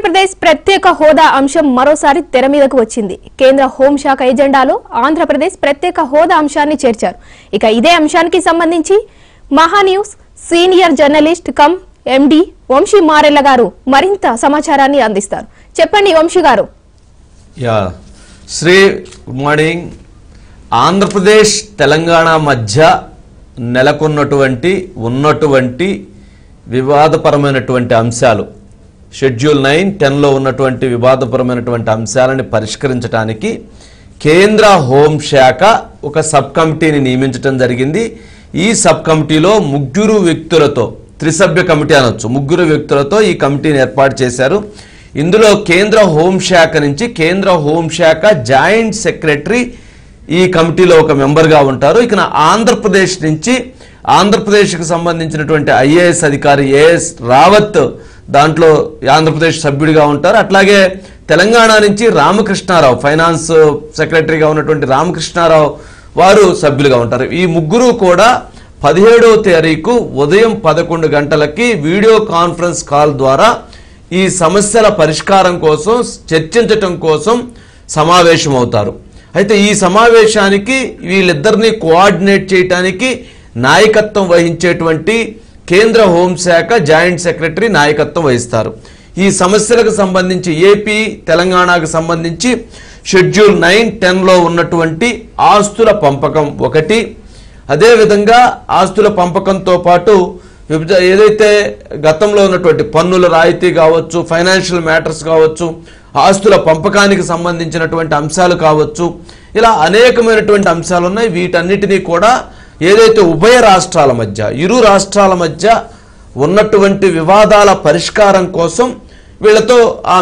ఆంధ్రప్రదేశ్ ప్రత్యేక హోదా అంశం మరోసారి తెర మీదకు వచ్చింది. కేంద్ర హోంశాఖ ఎజెండాలో ఆంధ్రప్రదేశ్ ప్రత్యేక హోదా అంశాన్ని చేర్చారు. ఇక ఇదే అంశానికి సంబంధించి Mahaa News senior journalist cum MD Vamsi Marella garu మరింత సమాచారాన్ని అందిస్తారు. చెప్పండి Vamsi garu. Sir good morning. Andhra Pradesh Telangana మధ్య ఉన్నటువంటి వివాదపరమైనటువంటి అంశాలు షెడ్యూల్ 9, 10లో ఉన్నటువంటి వివాదపరమైనటువంటి అంశాలను పరిష్కరించడానికి కేంద్ర హోంశాఖ ఒక సబ్ కమిటీని నియమించడం జరిగింది. ఈ సబ్ కమిటీలో ముగ్గురు వ్యక్తులతో, త్రిసభ్య కమిటీ అనొచ్చు, ముగ్గురు వ్యక్తులతో ఈ కమిటీని ఏర్పాటు చేశారు. ఇందులో కేంద్ర హోంశాఖ నుంచి కేంద్ర హోంశాఖ జాయింట్ సెక్రటరీ ఈ కమిటీలో ఒక మెంబర్గా ఉంటారు. ఇక ఆంధ్రప్రదేశ్ నుంచి ఆంధ్రప్రదేశ్కి సంబంధించినటువంటి ఐఏఎస్ అధికారి ఏఎస్ రావత్ దాంట్లో ఆంధ్రప్రదేశ్ సభ్యుడిగా ఉంటారు. అట్లాగే తెలంగాణ నుంచి రామకృష్ణారావు, ఫైనాన్స్ సెక్రటరీగా ఉన్నటువంటి రామకృష్ణారావు వారు సభ్యులుగా ఉంటారు. ఈ ముగ్గురు కూడా 17వ తారీఖు ఉదయం 11 గంటలకి వీడియో కాన్ఫరెన్స్ కాల్ ద్వారా ఈ సమస్యల పరిష్కారం కోసం చర్చించటం కోసం సమావేశం అవుతారు. అయితే ఈ సమావేశానికి వీళ్ళిద్దరిని కోఆర్డినేట్ చేయడానికి నాయకత్వం వహించేటువంటి కేంద్ర హోంశాఖ జాయింట్ సెక్రటరీ నాయకత్వం వహిస్తారు. ఈ సమస్యలకు సంబంధించి ఏపీ తెలంగాణకు సంబంధించి షెడ్యూల్ 9, 10లో ఉన్నటువంటి ఆస్తుల పంపకం ఒకటి, అదేవిధంగా ఆస్తుల పంపకంతో పాటు ఏదైతే గతంలో ఉన్నటువంటి పన్నుల రాయితీ కావచ్చు, ఫైనాన్షియల్ మ్యాటర్స్ కావచ్చు, ఆస్తుల పంపకానికి సంబంధించినటువంటి అంశాలు కావచ్చు, ఇలా అనేకమైనటువంటి అంశాలు ఉన్నాయి. వీటన్నిటినీ కూడా ఏదైతే ఉభయ రాష్ట్రాల మధ్య, ఇరు రాష్ట్రాల మధ్య ఉన్నటువంటి వివాదాల పరిష్కారం కోసం వీళ్ళతో ఆ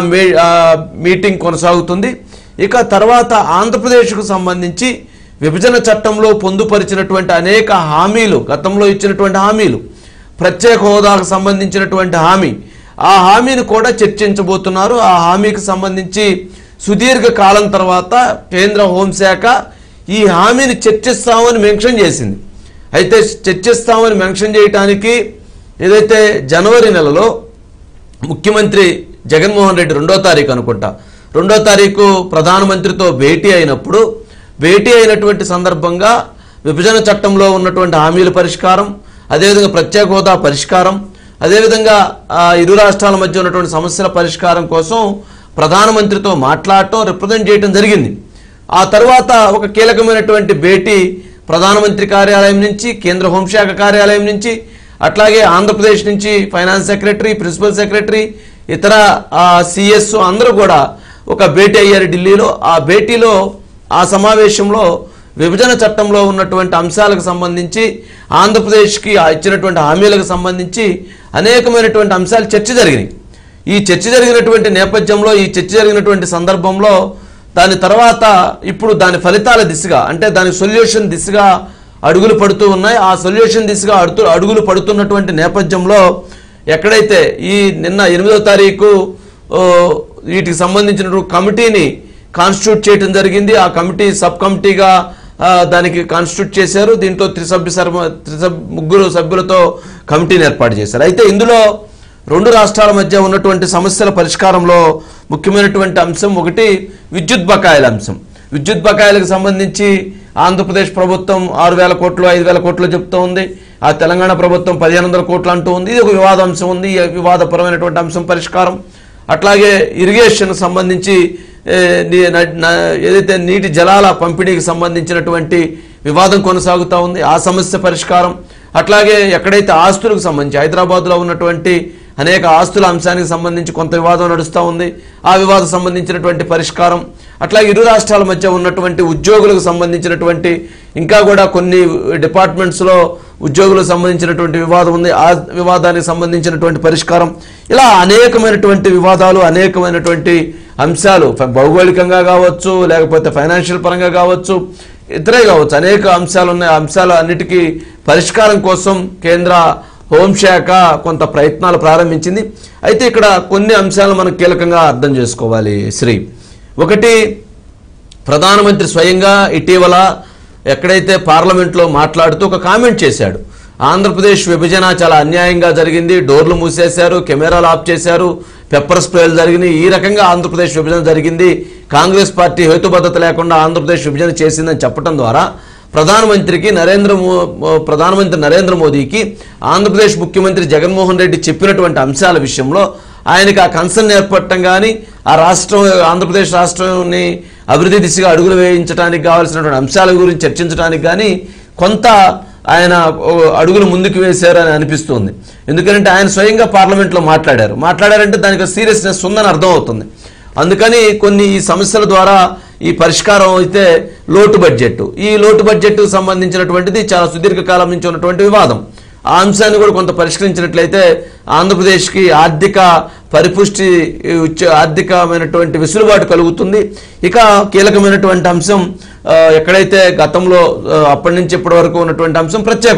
మీటింగ్ కొనసాగుతుంది. ఇక తర్వాత ఆంధ్రప్రదేశ్కు సంబంధించి విభజన చట్టంలో పొందుపరిచినటువంటి అనేక హామీలు, గతంలో ఇచ్చినటువంటి హామీలు, ప్రత్యేక హోదాకు సంబంధించినటువంటి హామీ, ఆ హామీని కూడా చర్చించబోతున్నారు. ఆ హామీకి సంబంధించి సుదీర్ఘ కాలం తర్వాత కేంద్ర హోంశాఖ ఈ హామీని చర్చిస్తామని మెన్షన్ చేసింది. అయితే చర్చిస్తామని మెన్షన్ చేయడానికి ఏదైతే జనవరి నెలలో ముఖ్యమంత్రి జగన్మోహన్ రెడ్డి 2వ తారీఖు అనుకుంటా, 2వ తారీఖు ప్రధానమంత్రితో భేటీ అయినటువంటి సందర్భంగా విభజన చట్టంలో ఉన్నటువంటి హామీల పరిష్కారం, అదేవిధంగా ప్రత్యేక హోదా పరిష్కారం, అదేవిధంగా ఇరు రాష్ట్రాల మధ్య ఉన్నటువంటి సమస్యల పరిష్కారం కోసం ప్రధానమంత్రితో మాట్లాడటం, రిప్రజెంట్ చేయడం జరిగింది. ఆ తర్వాత ఒక కీలకమైనటువంటి భేటీ ప్రధానమంత్రి కార్యాలయం నుంచి, కేంద్ర హోంశాఖ కార్యాలయం నుంచి, అట్లాగే ఆంధ్రప్రదేశ్ నుంచి ఫైనాన్స్ సెక్రటరీ, ప్రిన్సిపల్ సెక్రటరీ, ఇతర సిఎస్ అందరూ కూడా ఒక భేటీ అయ్యారు ఢిల్లీలో. ఆ భేటీలో, ఆ సమావేశంలో విభజన చట్టంలో ఉన్నటువంటి అంశాలకు సంబంధించి, ఆంధ్రప్రదేశ్కి ఇచ్చినటువంటి హామీలకు సంబంధించి అనేకమైనటువంటి అంశాలు చర్చ జరిగినాయి. ఈ చర్చ జరిగినటువంటి నేపథ్యంలో, ఈ చర్చ జరిగినటువంటి సందర్భంలో దాని తర్వాత ఇప్పుడు దాని ఫలితాల దిశగా, అంటే దాని సొల్యూషన్ దిశగా అడుగులు పడుతూ ఉన్నాయి. ఆ సొల్యూషన్ దిశగా అడుగులు పడుతున్నటువంటి నేపథ్యంలో ఎక్కడైతే ఈ నిన్న 8వ తారీఖు వీటికి సంబంధించిన కమిటీని కాన్స్టిట్యూట్ చేయడం జరిగింది. ఆ కమిటీ సబ్ కమిటీగా దానికి కాన్స్టిట్యూట్ చేశారు. దీంట్లో ముగ్గురు సభ్యులతో కమిటీని ఏర్పాటు చేశారు. అయితే ఇందులో 2 రాష్ట్రాల మధ్య ఉన్నటువంటి సమస్యల పరిష్కారంలో ముఖ్యమైనటువంటి అంశం ఒకటి విద్యుత్ బకాయిల అంశం. విద్యుత్ బకాయిలకు సంబంధించి ఆంధ్రప్రదేశ్ ప్రభుత్వం 6,000 కోట్లు 5,000 కోట్లు చెప్తూ ఉంది. ఆ తెలంగాణ ప్రభుత్వం 1,500 కోట్లు అంటూ ఉంది. ఇది ఒక వివాదాంశం ఉంది. ఈ వివాదపరమైనటువంటి అంశం పరిష్కారం. అట్లాగే ఇరిగేషన్ సంబంధించి ఏదైతే నీటి జలాల పంపిణీకి సంబంధించినటువంటి వివాదం కొనసాగుతూ ఉంది, ఆ సమస్య పరిష్కారం. అట్లాగే ఎక్కడైతే ఆస్తులకు సంబంధించి హైదరాబాద్లో ఉన్నటువంటి అనేక ఆస్తుల అంశానికి సంబంధించి కొంత వివాదం నడుస్తూ ఉంది, ఆ వివాదం సంబంధించినటువంటి పరిష్కారం. అట్లాగే ఇరు రాష్ట్రాల మధ్య ఉన్నటువంటి ఉద్యోగులకు సంబంధించినటువంటి ఇంకా కూడా కొన్ని డిపార్ట్మెంట్స్లో ఉద్యోగులకు సంబంధించినటువంటి వివాదం ఉంది, ఆ వివాదానికి సంబంధించినటువంటి పరిష్కారం. ఇలా అనేకమైనటువంటి వివాదాలు, అనేకమైనటువంటి అంశాలు భౌగోళికంగా కావచ్చు, లేకపోతే ఫైనాన్షియల్ పరంగా కావచ్చు, ఇతరే కావచ్చు, అనేక అంశాలు ఉన్నాయి. ఆ అంశాల అన్నిటికీ పరిష్కారం కోసం కేంద్ర హోంశాఖ కొంత ప్రయత్నాలు ప్రారంభించింది. అయితే ఇక్కడ కొన్ని అంశాలు మనం కీలకంగా అర్థం చేసుకోవాలి శ్రీ. ఒకటి, ప్రధానమంత్రి స్వయంగా ఇటీవల ఎక్కడైతే పార్లమెంట్లో మాట్లాడుతూ ఒక కామెంట్ చేశాడు. ఆంధ్రప్రదేశ్ విభజన చాలా అన్యాయంగా జరిగింది, డోర్లు మూసేశారు, కెమెరాలు ఆఫ్ చేశారు, పెప్పర్ స్ప్రేలు జరిగినాయి, ఈ రకంగా ఆంధ్రప్రదేశ్ విభజన జరిగింది, కాంగ్రెస్ పార్టీ హేతుబద్ధత లేకుండా ఆంధ్రప్రదేశ్ విభజన చేసిందని చెప్పడం ద్వారా ప్రధానమంత్రి నరేంద్ర మోదీకి ఆంధ్రప్రదేశ్ ముఖ్యమంత్రి జగన్మోహన్ రెడ్డి చెప్పినటువంటి అంశాల విషయంలో ఆయనకి ఆ కన్సర్న్ ఏర్పడటం కానీ, ఆ ఆంధ్రప్రదేశ్ రాష్ట్రాన్ని అభివృద్ధి దిశగా అడుగులు వేయించడానికి కావాల్సినటువంటి అంశాల గురించి చర్చించడానికి కానీ కొంత ఆయన అడుగులు ముందుకు వేశారని అనిపిస్తుంది. ఎందుకంటే ఆయన స్వయంగా పార్లమెంట్లో మాట్లాడారంటే దానికి సీరియస్నెస్ ఉందని అర్థం అవుతుంది. అందుకని కొన్ని ఈ సమస్యల ద్వారా ఈ పరిష్కారం అయితే లోటు బడ్జెట్, ఈ లోటు బడ్జెట్ సంబంధించినటువంటిది చాలా సుదీర్ఘకాలం నుంచి ఉన్నటువంటి వివాదం. ఆ అంశాన్ని కూడా కొంత పరిష్కరించినట్లయితే ఆంధ్రప్రదేశ్కి ఆర్థిక పరిపుష్టి ఆర్థికమైనటువంటి వెసులుబాటు కలుగుతుంది. ఇక కీలకమైనటువంటి అంశం ఎక్కడైతే గతంలో అప్పటి నుంచి ఇప్పటి వరకు ఉన్నటువంటి అంశం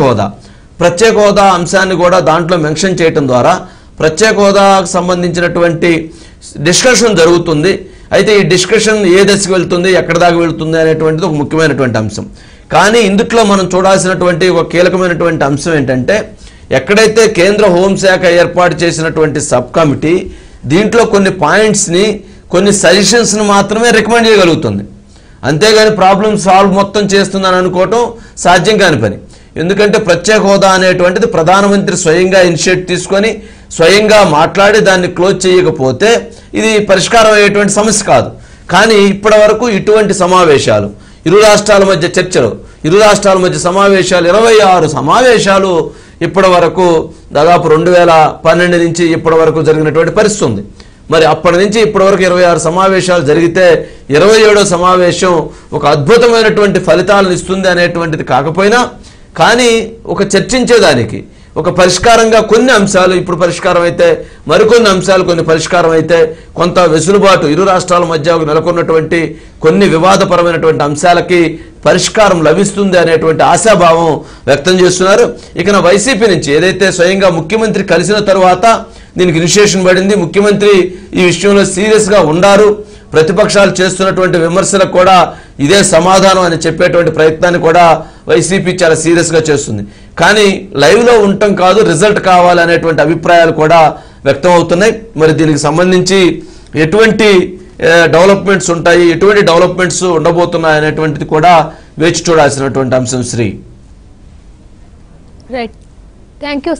ప్రత్యేక హోదా అంశాన్ని కూడా దాంట్లో మెన్షన్ చేయడం ద్వారా ప్రత్యేక హోదాకు సంబంధించినటువంటి డిస్కషన్ జరుగుతుంది. అయితే ఈ డిస్కషన్ ఏ దశకు వెళ్తుంది, ఎక్కడి దాకా వెళ్తుంది అనేటువంటిది ఒక ముఖ్యమైనటువంటి అంశం. కానీ ఇందుట్లో మనం చూడాల్సినటువంటి ఒక కీలకమైనటువంటి అంశం ఏంటంటే, ఎక్కడైతే కేంద్ర హోంశాఖ ఏర్పాటు చేసినటువంటి సబ్ కమిటీ దీంట్లో కొన్ని పాయింట్స్ని, కొన్ని సజెషన్స్ని మాత్రమే రికమెండ్ చేయగలుగుతుంది. అంతేగాని ప్రాబ్లం సాల్వ్ మొత్తం చేస్తుందని అనుకోవటం సాధ్యం కాని పని. ఎందుకంటే ప్రత్యేక హోదా అనేటువంటిది ప్రధానమంత్రి స్వయంగా ఇనిషియేట్ తీసుకొని స్వయంగా మాట్లాడి దాన్ని క్లోజ్ చేయకపోతే ఇది పరిష్కారం అయ్యేటువంటి సమస్య కాదు. కానీ ఇప్పటి వరకు ఇటువంటి సమావేశాలు, ఇరు రాష్ట్రాల మధ్య చర్చలు, ఇరు రాష్ట్రాల మధ్య సమావేశాలు 26 సమావేశాలు ఇప్పటి వరకు దాదాపు 2012 నుంచి ఇప్పటి వరకు జరిగినటువంటి పరిస్థితి ఉంది. మరి అప్పటి నుంచి ఇప్పటి వరకు 26 సమావేశాలు జరిగితే 27వ సమావేశం ఒక అద్భుతమైనటువంటి ఫలితాలను ఇస్తుంది అనేటువంటిది కాకపోయినా, కానీ ఒక చర్చించేదానికి ఒక పరిష్కారంగా కొన్ని అంశాలు ఇప్పుడు పరిష్కారం అయితే, మరికొన్ని అంశాలు కొన్ని పరిష్కారం అయితే కొంత వెసులుబాటు ఇరు రాష్ట్రాల మధ్య నెలకొన్నటువంటి కొన్ని వివాదపరమైనటువంటి అంశాలకి పరిష్కారం లభిస్తుంది అనేటువంటి ఆశాభావం వ్యక్తం చేస్తున్నారు. ఇక వైసీపీ నుంచి ఏదైతే స్వయంగా ముఖ్యమంత్రి కలిసిన తరువాత దీనికి ఇనిషియేషన్ పడింది, ముఖ్యమంత్రి ఈ విషయంలో సీరియస్గా ఉన్నారు, ప్రతిపక్షాలు చేస్తున్నటువంటి విమర్శలకు కూడా ఇదే సమాధానం అని చెప్పేటువంటి ప్రయత్నాన్ని కూడా వైసీపీ చాలా సీరియస్గా చేస్తుంది. కానీ లైవ్లో ఉండటం కాదు, రిజల్ట్ కావాలనేటువంటి అభిప్రాయాలు కూడా వ్యక్తం అవుతున్నాయి. మరి దీనికి సంబంధించి ఎటువంటి డెవలప్మెంట్స్ ఉంటాయి, ఎటువంటి డెవలప్మెంట్స్ ఉండబోతున్నాయి అనేటువంటిది కూడా వేచి చూడాల్సినటువంటి అంశం. Sir right, thank you.